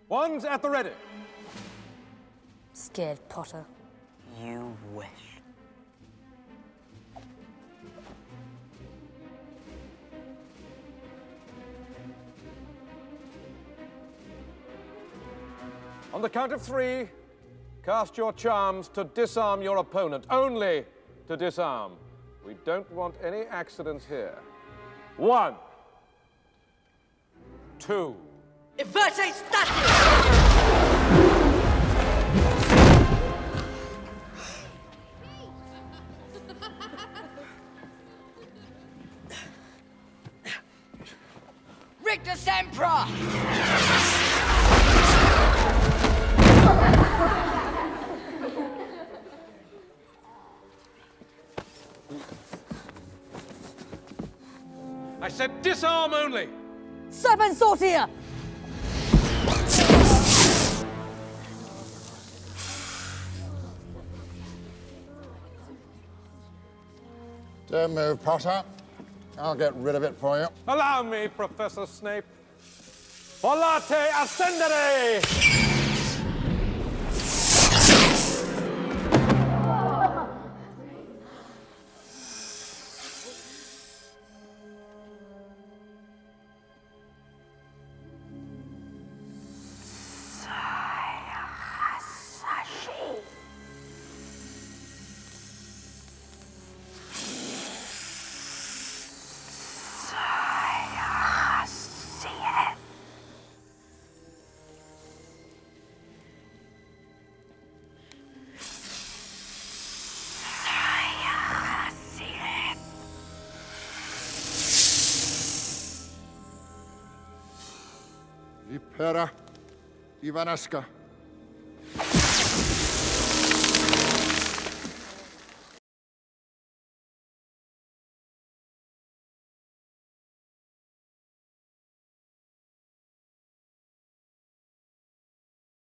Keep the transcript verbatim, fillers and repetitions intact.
One's at the ready. Scared Potter. You wish. On the count of three, cast your charms to disarm your opponent. Only to disarm. We don't want any accidents here. One. Two. Inverte status! Rictus Sempra! I said disarm only! Serpent Sortier! Don't move, Potter. I'll get rid of it for you. Allow me, Professor Snape. Volate Ascendere! Vipera Ivanesca.